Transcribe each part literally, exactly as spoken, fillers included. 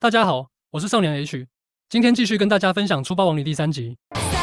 大家好，我是少年 H， 今天继续跟大家分享《出包王》里第三集。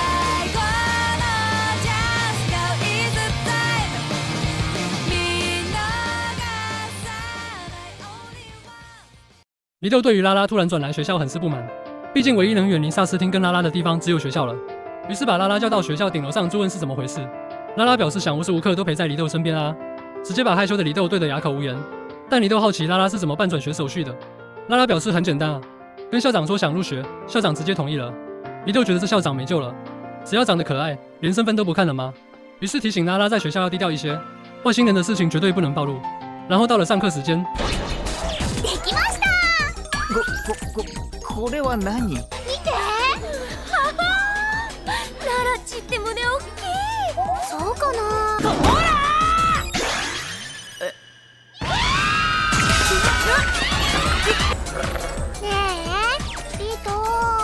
祢豆对于拉拉突然转来学校很是不满，毕竟唯一能远离萨斯汀跟拉拉的地方只有学校了，于是把拉拉叫到学校顶楼上追问是怎么回事。拉拉表示想无时无刻都陪在祢豆身边啊，直接把害羞的祢豆对得哑口无言。但祢豆好奇拉拉是怎么办转学手续的，拉拉表示很简单啊，跟校长说想入学，校长直接同意了。祢豆觉得这校长没救了，只要长得可爱，连身份都不看了吗？于是提醒拉拉在学校要低調一些，外星人的事情绝对不能暴露。然后到了上课时间。 こ、こ、これは何？見て！はは！ララっちって胸大きい。そうかな？ほら！え？ねえ、リト。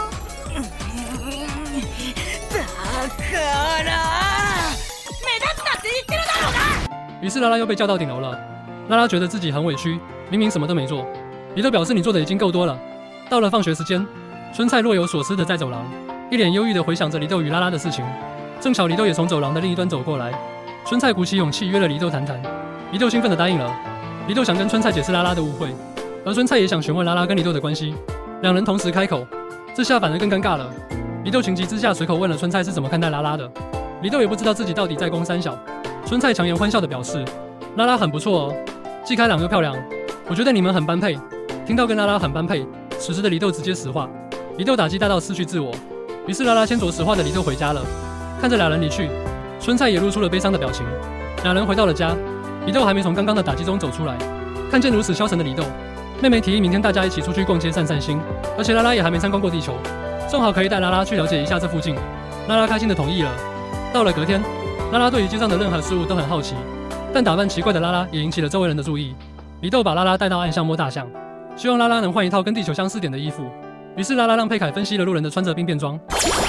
だから目立つなって言ってるだろうが！ 于是拉拉又被叫到顶楼了。拉拉觉得自己很委屈，明明什么都没做。祢豆表示你做的已经够多了。到了放学时间，春菜若有所思的在走廊，一脸忧郁的回想着祢豆与拉拉的事情。正巧祢豆也从走廊的另一端走过来，春菜鼓起勇气约了祢豆谈谈。祢豆兴奋的答应了。祢豆想跟春菜解释拉拉的误会，而春菜也想询问拉拉跟祢豆的关系。两人同时开口，这下反而更尴尬了。祢豆情急之下随口问了春菜是怎么看待拉拉的。祢豆也不知道自己到底在攻三小。春菜强颜欢笑的表示，拉拉很不错哦，既开朗又漂亮，我觉得你们很般配。听到跟拉拉很般配，此时的祢豆直接石化，祢豆打击大到失去自我。于是拉拉先着石化的祢豆回家了。看着两人离去，春菜也露出了悲伤的表情。两人回到了家，祢豆还没从刚刚的打击中走出来，看见如此消沉的祢豆，妹妹提议明天大家一起出去逛街散散心，而且拉拉也还没参观过地球，正好可以带拉拉去了解一下这附近。拉拉开心的同意了。到了隔天，拉拉对于街上的任何事物都很好奇，但打扮奇怪的拉拉也引起了周围人的注意。祢豆把拉拉带到暗巷摸大象，希望拉拉能换一套跟地球相似点的衣服。于是拉拉让佩凯分析了路人的穿着兵变装。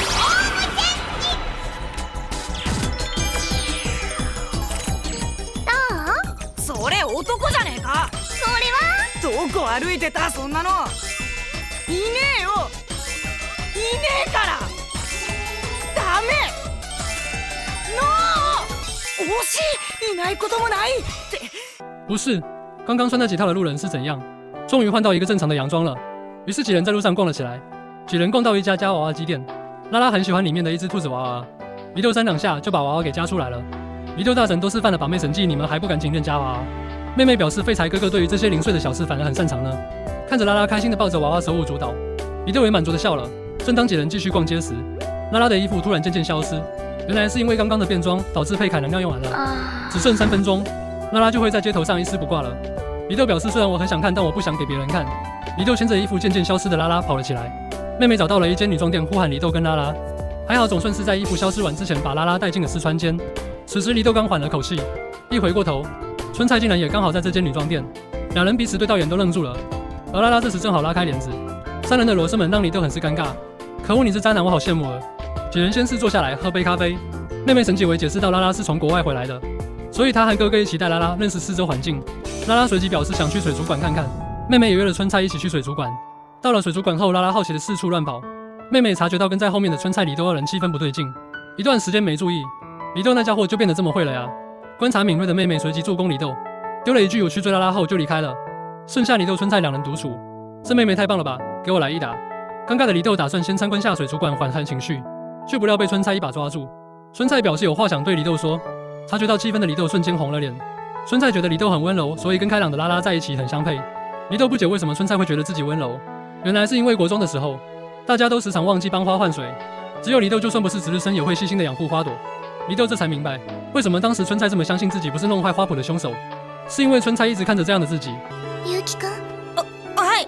それ男じゃねえか。 それはどこ歩いてたそんなの。いねえよ。いねえから。ダメ。ノー。惜しい。いないこともないって。 不是，刚刚穿那几套的路人是怎样？终于换到一个正常的洋装了。于是几人在路上逛了起来。几人逛到一家夹娃娃机店，拉拉很喜欢里面的一只兔子娃娃，祢豆三两下就把娃娃给夹出来了。祢豆大神都示范了把妹神技，你们还不赶紧练夹娃娃？妹妹表示废柴哥哥对于这些零碎的小事反而很擅长呢。看着拉拉开心的抱着娃娃手舞足蹈，祢豆也满足的笑了。正当几人继续逛街时，拉拉的衣服突然渐渐消失，原来是因为刚刚的变装导致佩凯能量用完了，只剩三分钟，拉拉就会在街头上一丝不挂了。祢豆表示虽然我很想看，但我不想给别人看。祢豆牵着衣服渐渐消失的拉拉跑了起来。妹妹找到了一间女装店，呼喊祢豆跟拉拉。还好总算是在衣服消失完之前把拉拉带进了试穿间。此时祢豆刚缓了口气，一回过头，春菜竟然也刚好在这间女装店。两人彼此对到眼都愣住了。而拉拉这时正好拉开帘子，三人的罗生门让祢豆很是尴尬。可恶，你是渣男，我好羡慕了。几人先是坐下来喝杯咖啡。妹妹沈解围解释到拉拉是从国外回来的，所以她和哥哥一起带拉拉认识四周环境。拉拉随即表示想去水族馆看看，妹妹也约了春菜一起去水族馆。到了水族馆后，拉拉好奇的四处乱跑，妹妹察觉到跟在后面的春菜祢豆二人气氛不对劲，一段时间没注意，祢豆那家伙就变得这么会了呀。观察敏锐的妹妹随即助攻祢豆，丢了一句我去追拉拉后就离开了。剩下祢豆春菜两人独处，这妹妹太棒了吧，给我来一打。尴尬的祢豆打算先参观下水族馆缓和情绪，却不料被春菜一把抓住。春菜表示有话想对祢豆说，察觉到气氛的祢豆瞬间红了脸。春菜觉得祢豆很温柔，所以跟开朗的拉拉在一起很相配。祢豆不解为什么春菜会觉得自己温柔，原来是因为国中的时候，大家都时常忘记帮花换水，只有祢豆就算不是值日生也会细心的养护花朵。祢豆这才明白，为什么当时春菜这么相信自己不是弄坏花圃的凶手，是因为春菜一直看着这样的自己。 ゆうきくん、 あ、はい。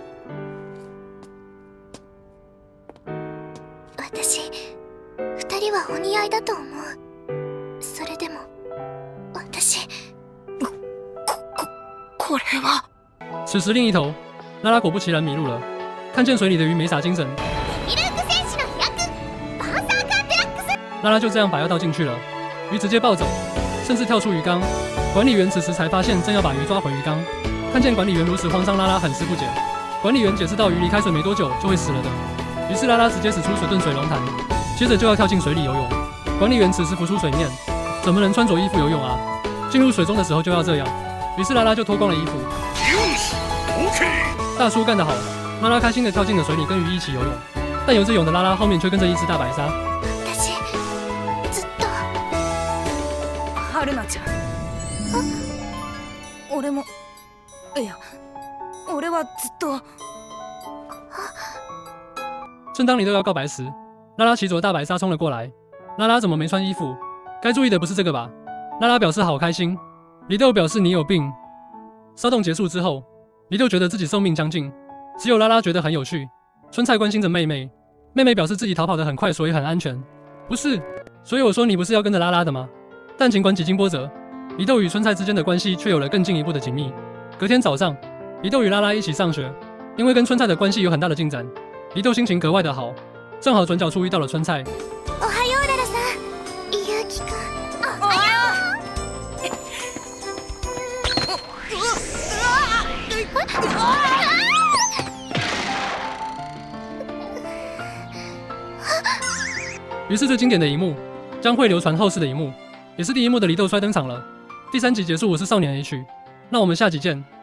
私、二人はお似合いだと思う。それでも、私、 こ、こ、これは。 此时另一头，拉拉果不其然迷路了，看见水里的鱼没啥精神。 ミルク選手の飛躍、バーサーカーデラックス。 拉拉就这样把药倒进去了，鱼直接暴走，甚至跳出鱼缸。管理员此时才发现，正要把鱼抓回鱼缸。看见管理员如此慌张，拉拉很是不解。 管理员解释到，鱼离开水没多久就会死了的。于是拉拉直接使出水遁水龙潭，接着就要跳进水里游泳。管理员此时浮出水面，怎么能穿着衣服游泳啊？进入水中的时候就要这样。于是拉拉就脱光了衣服。大叔干得好！拉拉开心地跳进了水里，跟鱼一起游泳。但游着泳的拉拉后面却跟着一只大白鲨。 私ずっと春菜ちゃん。俺もいや俺はずっと。 正当李豆要告白时，拉拉骑着大白鲨冲了过来。拉拉怎么没穿衣服？该注意的不是这个吧？拉拉表示好开心。李豆表示你有病。骚动结束之后，李豆觉得自己寿命将近，只有拉拉觉得很有趣。春菜关心着妹妹，妹妹表示自己逃跑得很快，所以很安全。不是，所以我说你不是要跟着拉拉的吗？但尽管几经波折，李豆与春菜之间的关系却有了更进一步的紧密。隔天早上，李豆与拉拉一起上学，因为跟春菜的关系有很大的进展，李豆心情格外的好。正好转角处遇到了春菜。 おはようララさん、ゆうきくん。 おはよ于是最经典的一幕将会流传后世的一幕，也是第一幕的李豆衰登场了。第三集结束，我是少年 H， 那我们下集见。